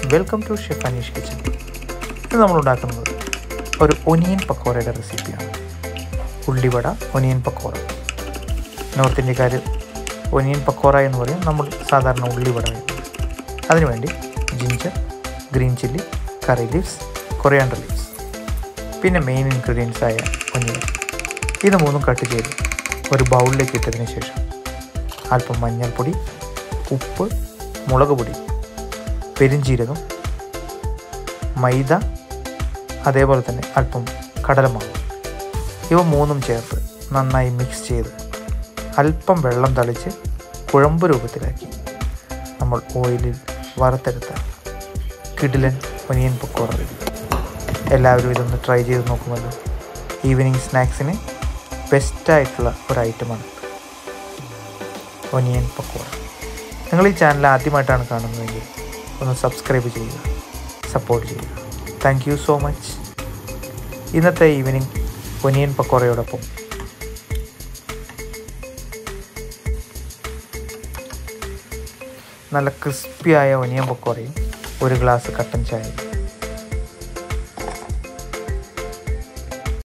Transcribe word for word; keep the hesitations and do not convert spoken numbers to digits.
Welcome to chef Aneesh kitchen. ഇത് നമ്മൾ ഉണ്ടാക്കുന്നത് ഒരു ഒനിയൻ പക്കോറയുടെ റെസിപ്പിയാണ്. ഉള്ളിവട ഒനിയൻ പക്കോറ. നോർത്ത് ഇന്ത്യക്കാർ ഒനിയൻ പക്കോറ എന്ന് പറയും, നമ്മൾ സാധാരണ ഉള്ളിവട. അതിനുവേണ്ടി ginger, green chilli, curry leaves, coriander leaves, പിന്നെ മെയിൻ ഇൻഗ്രീഡിയൻസ് ആയ ഒനിയൻ, ഇത് മൂന്നും കട്ട് ചെയ്ത് ഒരു ബൗളിലേക്ക് ഇട്ടതിന് ശേഷം അല്പം മഞ്ഞൾപ്പൊടി, ഉപ്പ്, മുളക് പൊടി, പെരിഞ്ജീരകം, മൈദ, അതേപോലെ തന്നെ അല്പം കടലമാവ്, ഇവ മൂന്നും ചേർത്ത് നന്നായി മിക്സ് ചെയ്ത് അല്പം വെള്ളം തളിച്ച് കുഴമ്പ് രൂപത്തിലാക്കി നമ്മൾ ഓയിലിൽ വറുത്തെടുത്ത കിടിലൻ ഒനിയൻ പക്കോറ റെഡി. എല്ലാവരും ഇതൊന്ന് ട്രൈ ചെയ്ത് നോക്കുമല്ലോ. ഈവനിങ് സ്നാക്സിന് ബെസ്റ്റായിട്ടുള്ള ഒരു ഐറ്റമാണ് ഒനിയൻ പക്കോറ. നിങ്ങൾ ഈ ചാനൽ ആദ്യമായിട്ടാണ് കാണുന്നതെങ്കിൽ ഒന്ന് സബ്സ്ക്രൈബ് ചെയ്യുക, സപ്പോർട്ട് ചെയ്യുക. Thank you so much. ഇന്നത്തെ ഈവനിങ് ഒനിയൻ പക്കോറയോടൊപ്പം നല്ല ക്രിസ്പിയായ ഒനിയൻ പക്കോറയും ഒരു ഗ്ലാസ് കട്ടൻ ചായയും.